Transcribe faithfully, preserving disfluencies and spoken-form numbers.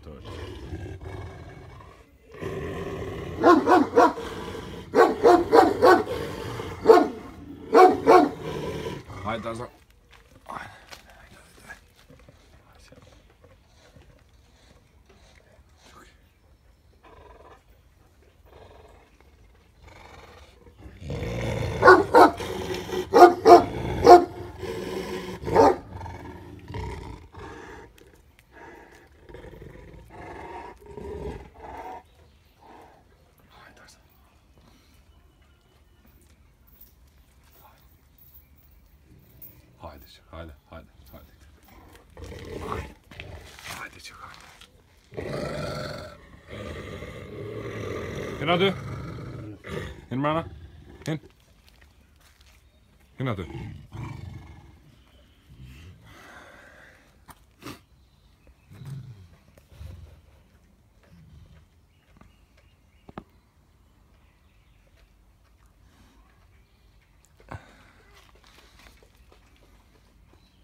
Tört. Haydi Tarzan. Haydi çık, haydi, haydi, haydi. Haydi, haydi çık, haydi. Hin hadi. Hin bana. Hin. Hin hadi.